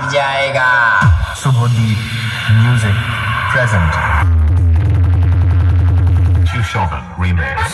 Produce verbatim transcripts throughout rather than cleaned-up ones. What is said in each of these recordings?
जाएगा। Subhadip Music present. Cholche remix.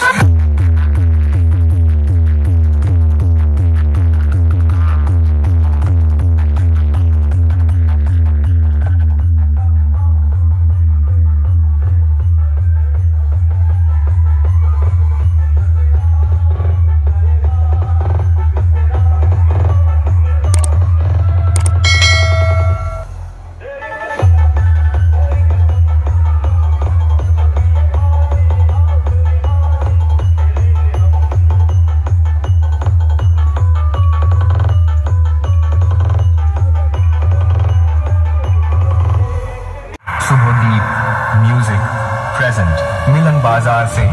Subhadip Music present. मिलन बाजार से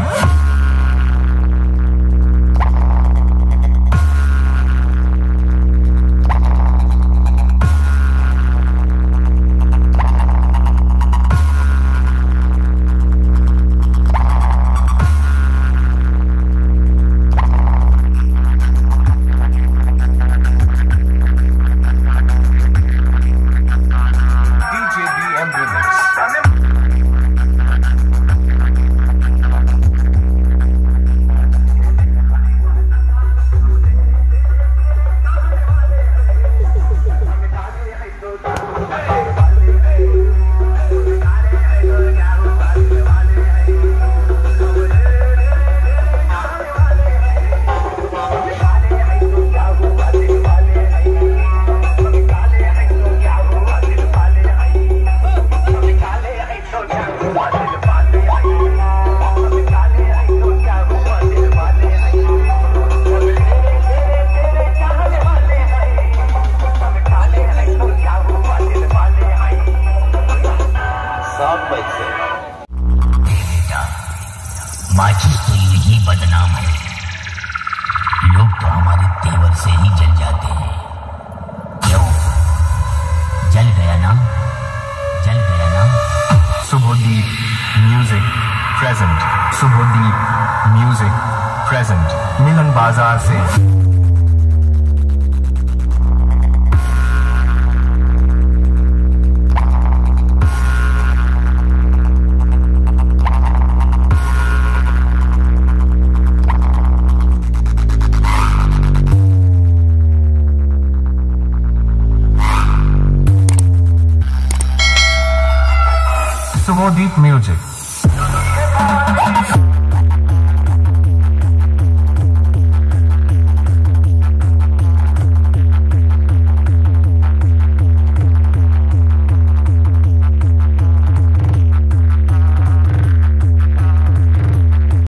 माचिस तो यही बदनाम है, लोग तो हमारे तेवर से ही जल जाते हैं। क्यों? जल गया ना, जल गया ना। Subhadip Music present. Subhadip Music present. मिलन बाजार से Subhadip Music.